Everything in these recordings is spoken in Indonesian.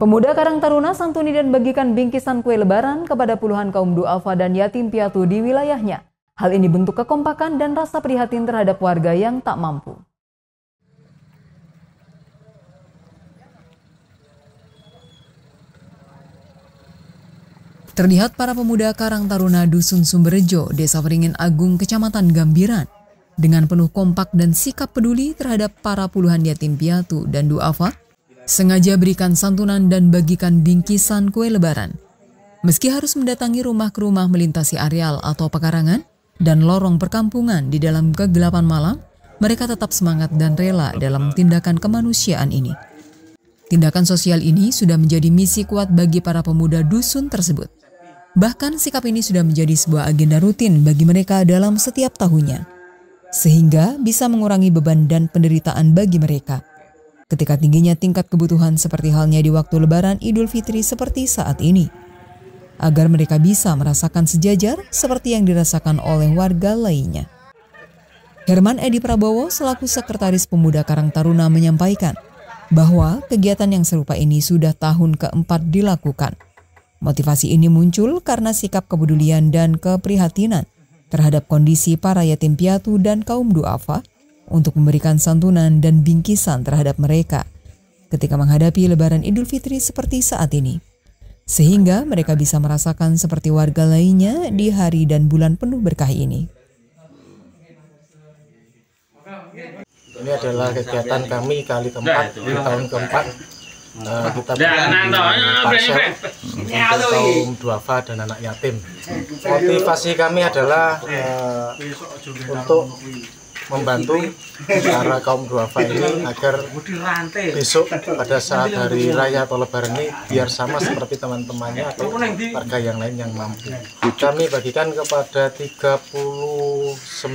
Pemuda Karang Taruna santuni dan bagikan bingkisan kue lebaran kepada puluhan kaum duafa dan yatim piatu di wilayahnya. Hal ini bentuk kekompakan dan rasa prihatin terhadap warga yang tak mampu. Terlihat para pemuda Karang Taruna Dusun Sumberjo, Desa Waringin Agung, Kecamatan Gambiran, dengan penuh kompak dan sikap peduli terhadap para puluhan yatim piatu dan duafa, sengaja berikan santunan dan bagikan bingkisan kue lebaran. Meski harus mendatangi rumah ke rumah melintasi areal atau pekarangan dan lorong perkampungan di dalam kegelapan malam, mereka tetap semangat dan rela dalam tindakan kemanusiaan ini. Tindakan sosial ini sudah menjadi misi kuat bagi para pemuda dusun tersebut. Bahkan sikap ini sudah menjadi sebuah agenda rutin bagi mereka dalam setiap tahunnya, sehingga bisa mengurangi beban dan penderitaan bagi mereka ketika tingginya tingkat kebutuhan seperti halnya di waktu Lebaran Idul Fitri seperti saat ini, agar mereka bisa merasakan sejajar seperti yang dirasakan oleh warga lainnya. Herman Edi Prabowo selaku Sekretaris Pemuda Karang Taruna menyampaikan bahwa kegiatan yang serupa ini sudah tahun keempat dilakukan. Motivasi ini muncul karena sikap kepedulian dan keprihatinan terhadap kondisi para yatim piatu dan kaum duafa untuk memberikan santunan dan bingkisan terhadap mereka ketika menghadapi Lebaran Idul Fitri seperti saat ini, sehingga mereka bisa merasakan seperti warga lainnya di hari dan bulan penuh berkah ini. Ini adalah kegiatan kami kali keempat di tahun keempat. Kita berikan parsel untuk kaum duafa dan anak yatim. Motivasi kami adalah untuk membantu para kaum duafa ini agar besok pada saat hari raya atau lebaran ini biar sama seperti teman-temannya atau warga yang lain yang mampu. Kami bagikan kepada 39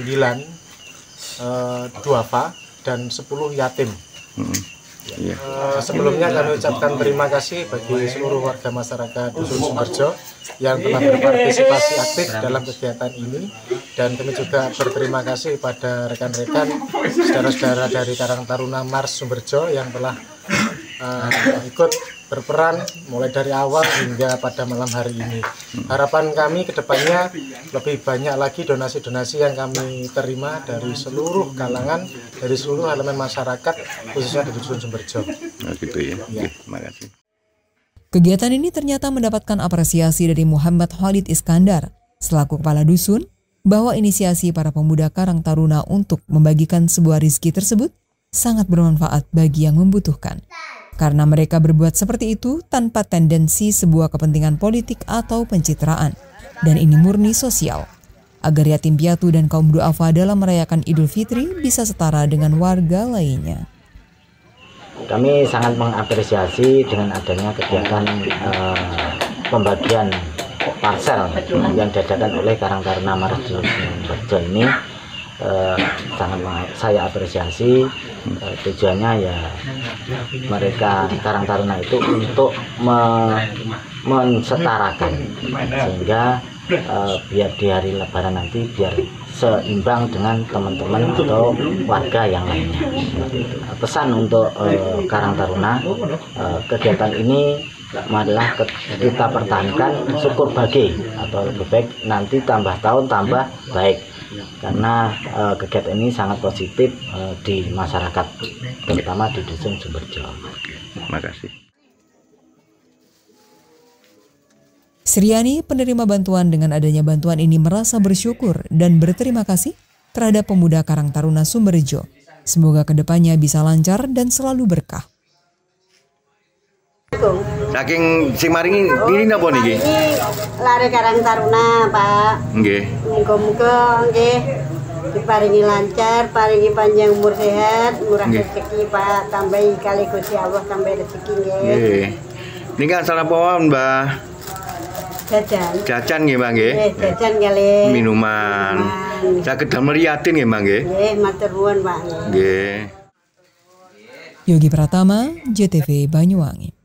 duafa dan 10 yatim. Sebelumnya kami ucapkan terima kasih bagi seluruh warga masyarakat Dusun Sumberjo yang telah berpartisipasi aktif dalam kegiatan ini, dan kami juga berterima kasih pada rekan-rekan saudara-saudara dari Karang Taruna Mars Sumberjo yang telah ikut berperan mulai dari awal hingga pada malam hari ini. Harapan kami ke depannya lebih banyak lagi donasi-donasi yang kami terima dari seluruh kalangan, dari seluruh elemen masyarakat, khususnya di Dusun Sumberjo. Nah, gitu ya. Ya. Terima kasih. Kegiatan ini ternyata mendapatkan apresiasi dari Muhammad Khalid Iskandar selaku kepala dusun, bahwa inisiasi para pemuda Karang Taruna untuk membagikan sebuah rizki tersebut sangat bermanfaat bagi yang membutuhkan. Karena mereka berbuat seperti itu tanpa tendensi sebuah kepentingan politik atau pencitraan. Dan ini murni sosial, agar yatim piatu dan kaum duafa dalam merayakan Idul Fitri bisa setara dengan warga lainnya. Kami sangat mengapresiasi dengan adanya kegiatan pembagian parsel yang diadakan oleh Karang Taruna Mars Sumberjo ini. Sangat saya apresiasi. Tujuannya ya mereka Karang Taruna itu untuk mensetarakan, sehingga biar di hari Lebaran nanti biar seimbang dengan teman-teman atau warga yang lainnya. Pesan untuk Karang Taruna, kegiatan ini adalah kita pertahankan, syukur bagi, atau lebih baik nanti tambah tahun tambah baik, karena kegiatan ini sangat positif di masyarakat, terutama di Dusun Sumberjo. Terima kasih. Sriani, penerima bantuan dengan adanya bantuan ini merasa bersyukur dan berterima kasih terhadap pemuda Karang Taruna Sumberjo. Semoga kedepannya bisa lancar dan selalu berkah. Saking sing maringi ini napa niki? Lare Karang Taruna, Pak. Nggih. Muga-muga nggih diparingi lancar, paringi panjang umur sehat, murah rezeki, Pak. Tambahi kali Gusti Allah tambah rezeki nggih. Nggih. Niki asal apa, Mbah? Jajan. Jajan nggih, Mbah nggih. Jajan kali. Minuman. Saged damel yatin nggih, Mbah nggih. Nggih, matur nuwun, Pak. Nggih. Yogi Pratama, JTV Banyuwangi.